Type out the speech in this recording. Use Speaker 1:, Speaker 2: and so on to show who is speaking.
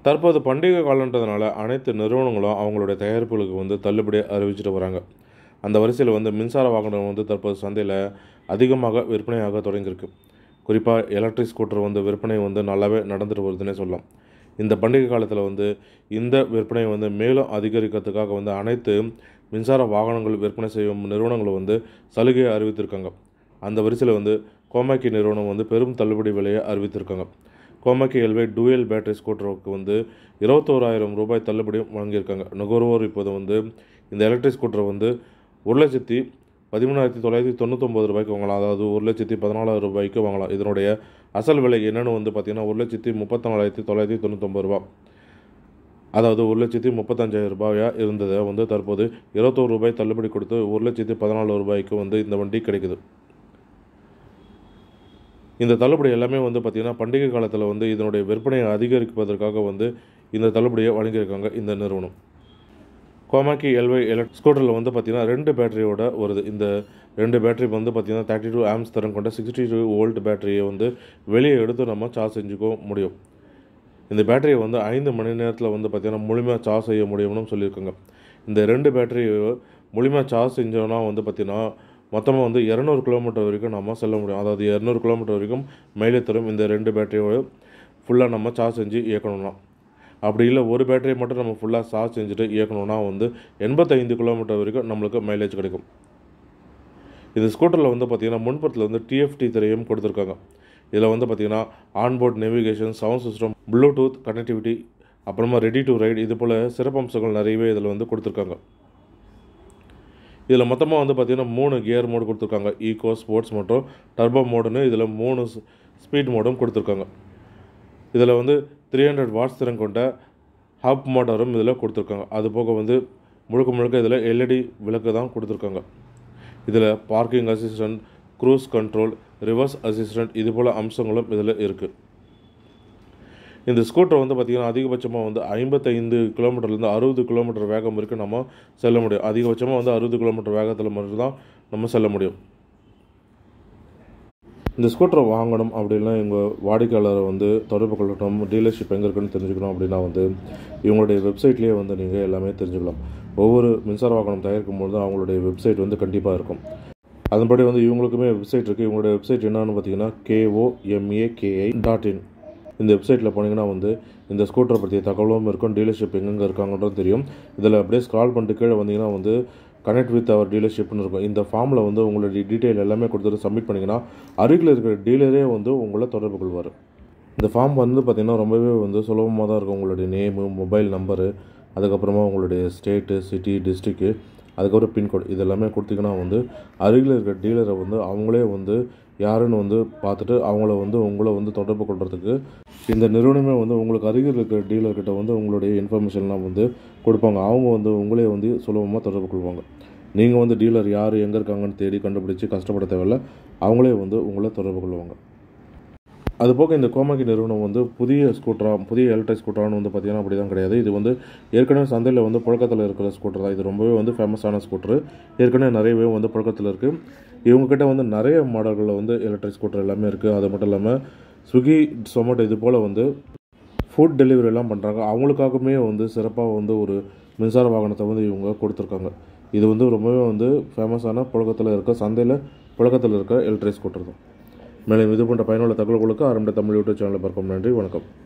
Speaker 1: தற்போது பண்டிகை காலன்றதுனால அனைத்து நிறுவனங்களும் அவங்களுடைய தயாரிப்புகளுக்கு வந்து தள்ளுபடி அறிவிச்சிட்டு வராங்க. அந்த வரிசையில் வந்து மின்சார வாகனம் வந்து தற்போது சந்தையில் அதிகமாக விற்பனையாக தொடங்கியிருக்கு. குறிப்பாக எலக்ட்ரிக் ஸ்கூட்டர் வந்து விற்பனை வந்து நல்லாவே நடந்துட்டு வருதுன்னே சொல்லலாம். இந்த பண்டிகை காலத்தில் வந்து இந்த விற்பனை வந்து மேலும் அதிகரிக்கிறதுக்காக வந்து அனைத்து மின்சார வாகனங்கள் விற்பனை செய்யும் நிறுவனங்களும் வந்து சலுகையை அறிவித்திருக்காங்க. அந்த வரிசையில் வந்து கோமாக்கி நிறுவனம் வந்து பெரும் தள்ளுபடி விலையை அறிவித்திருக்காங்க. கோமாக்கி எல்வே டூயல் பேட்டரி ஸ்கூட்டருக்கு வந்து ரூ. 21,000 தள்ளுபடியும் வழங்கியிருக்காங்க. நுகர்வோர் இப்போது வந்து இந்த எலக்ட்ரிக் ஸ்கூட்டரை வந்து ரூ. 1,13,999 வாங்கலாம். அதாவது ரூ. 1,14,000 வாங்கலாம். இதனுடைய அசல் விலை என்னென்னு வந்து பார்த்திங்கன்னா ரூ. 1,34,999. அதாவது ரூ. 1,35,000 இருந்ததை வந்து தற்போது ரூ. 21 தள்ளுபடி கொடுத்து ரூ. 1,14,000 வந்து இந்த வண்டி கிடைக்குது. இந்த தள்ளுபடி எல்லாமே வந்து பார்த்திங்கன்னா பண்டிகை காலத்தில் வந்து இதனுடைய விற்பனையை அதிகரிப்பதற்காக வந்து இந்த தள்ளுபடியை வழங்கியிருக்காங்க இந்த நிறுவனம். கோமாக்கி எல்வை ஸ்கூட்டரில் வந்து பார்த்திங்கன்னா 2 பேட்டரியோட வருது. இந்த 2 பேட்டரி வந்து பார்த்திங்கன்னா 32 ஆம்ஸ் திறன் கொண்ட 62 வோல்ட் பேட்டரியை வந்து வெளியே எடுத்து நம்ம சார்ஜ் செஞ்சுக்க முடியும். இந்த பேட்டரியை வந்து 5 மணி நேரத்தில் வந்து பார்த்திங்கன்னா முழுமையாக சார்ஜ் செய்ய முடியும்னு சொல்லியிருக்காங்க. இந்த 2 பேட்டரியை முழுமையாக சார்ஜ் செஞ்சோன்னா வந்து பார்த்திங்கன்னா மொத்தமாக வந்து 200 கிலோமீட்டர் வரைக்கும் நம்ம செல்ல முடியும். அதாவது 200 கிலோமீட்டர் வரைக்கும் மைலேஜ் தரும் இந்த 2 பேட்டரியோட ஃபுல்லாக நம்ம சார்ஜ் செஞ்சு இயக்கணும்னா. அப்படி இல்லை ஒரு பேட்டரியை மட்டும் நம்ம ஃபுல்லாக சார்ஜ் செஞ்சுட்டு இயக்கணும்னா வந்து 85 கிலோமீட்டர் வரைக்கும் நம்மளுக்கு மைலேஜ் கிடைக்கும். இந்த ஸ்கூட்டரில் வந்து பார்த்திங்கன்னா முன்புறத்தில் வந்து டிஎஃப்டி திரையும் கொடுத்துருக்காங்க. இதில் வந்து பார்த்திங்கன்னா onboard navigation, sound system, Bluetooth connectivity, அப்புறமா ரெடி டு ரைட், இது போல் சிறப்பம்சங்கள் நிறையவே இதில் வந்து கொடுத்துருக்காங்க. இதில் மொத்தமாக வந்து பார்த்திங்கன்னா 3 கியர் மோடு கொடுத்துருக்காங்க. ஈகோ, ஸ்போர்ட்ஸ் மற்றும் டர்போ மோடுன்னு இதில் 3 ஸ்பீட் மோடும் கொடுத்துருக்காங்க. இதில் வந்து 300 வாட்ஸ் திறன் கொண்ட ஹப் மோட்டாரும் இதில் கொடுத்துருக்காங்க. அது போக வந்து முழுக்க இதில் எல்இடி விளக்கு தான் கொடுத்துருக்காங்க. இதில் parking assistant, cruise control, reverse assistant, இது போல் அம்சங்களும் இதில் இருக்குது. இந்த ஸ்கூட்டர் வந்து பார்த்திங்கன்னா அதிகபட்சமாக வந்து 55 கிலோமீட்டர்லேருந்து 60 கிலோமீட்டர் வேகம் வரைக்கும் நம்ம செல்ல முடியும். அதிகபட்சமாக வந்து 60 கிலோமீட்டர் வேகத்தில் மட்டும்தான் நம்ம செல்ல முடியும். இந்த ஸ்கூட்டரை வாங்கணும் அப்படின்னா எங்கள் வாடிக்கையாளரை வந்து தொடர்பு கொள்ளணும், டீலர்ஷிப் எங்கே இருக்குன்னு தெரிஞ்சுக்கணும் அப்படின்னா வந்து இவங்களுடைய வெப்சைட்லேயே வந்து நீங்கள் எல்லாமே தெரிஞ்சுக்கலாம். ஒவ்வொரு மின்சார வாகனம் தயாரிக்கும் போது அவங்களுடைய வெப்சைட் வந்து கண்டிப்பாக இருக்கும். அதன்படி வந்து இவங்களுக்குமே வெப்சைட் இருக்குது. இவங்களுடைய வெப்சைட் என்னன்னு பார்த்தீங்கன்னா komaki.in. இந்த வெப்சைட்டில் போனீங்கன்னா வந்து இந்த ஸ்கூட்டரை பற்றிய தகவலும் இருக்கும், டீலர்ஷிப் எங்கெங்கே இருக்காங்கன்றது தெரியும். இதில் அப்படியே ஸ்க்ரால் பண்ணிட்டு கீழே வந்தீங்கன்னா வந்து கனெக்ட் வித் அவர் டீலர்ஷிப்னு இருக்கும். இந்த ஃபார்மில் வந்து உங்களுடைய டீட்டெயில் எல்லாமே கொடுத்துட்டு சப்மிட் பண்ணிங்கன்னா அருகில் இருக்கிற டீலரே வந்து உங்களை தொடர்பு கொள்வார். இந்த ஃபார்ம் வந்து பார்த்திங்கன்னா ரொம்பவே வந்து சுலபமாக தான் இருக்கும். உங்களுடைய நேமு, மொபைல் நம்பரு, அதுக்கப்புறமா உங்களுடைய ஸ்டேட்டு, சிட்டி, டிஸ்ட்ரிக்கு, அதுக்கப்புறம் பின்கோடு இதெல்லாமே கொடுத்தீங்கன்னா வந்து அருகில் இருக்கிற டீலரை வந்து அவங்களே வந்து யாருன்னு வந்து பார்த்துட்டு அவங்கள வந்து உங்களை வந்து தொடர்பு கொள்கிறதுக்கு இந்த நிறுவனமே வந்து உங்களுக்கு அருகில் இருக்கிற டீலர்கிட்ட வந்து உங்களுடைய இன்ஃபர்மேஷன்லாம் வந்து கொடுப்பாங்க. அவங்க வந்து உங்களே வந்து சுலபமாக தொடர்பு கொள்வாங்க. நீங்கள் வந்து டீலர் யார் எங்கே இருக்காங்கன்னு தேடி கண்டுபிடிச்சி கஷ்டப்பட தேவையில்லை, அவங்களே வந்து உங்களை தொடர்பு கொள்வாங்க. அதுபோக இந்த கோமாக்கி நிறுவனம் வந்து புதிய எலக்ட்ரிக் ஸ்கூட்டரானு வந்து பார்த்திங்கன்னா அப்படி தான் கிடையாது. இது வந்து ஏற்கனவே சந்தையில் வந்து புழக்கத்தில் இருக்கிற ஸ்கூட்டர் தான். இது ரொம்பவே வந்து ஃபேமஸான ஸ்கூட்டரு. ஏற்கனவே நிறையவே வந்து புழக்கத்தில் இருக்குது. இவங்ககிட்ட வந்து நிறைய மாடல்களில் வந்து எலக்ட்ரிக் ஸ்கூட்டர் எல்லாமே இருக்குது. அது மட்டும் இல்லாமல் ஸ்விக்கி, சொமேட்டோ இது போல் வந்து ஃபுட் டெலிவரிலாம் பண்ணுறாங்க. அவங்களுக்காகவுமே வந்து சிறப்பாக வந்து ஒரு மின்சார வாகனத்தை வந்து இவங்க கொடுத்துருக்காங்க. இது வந்து ரொம்பவே வந்து ஃபேமஸான சந்தையில் புழக்கத்தில் இருக்க எலக்ட்ரிக் ஸ்கூட்டர் தான். மேலும் இது போன்ற பயனுள்ள தகவல்களுக்கு ஆரம்ப தமிழ் யூடியூப் சேனலை பார்க்கும். நன்றி, வணக்கம்.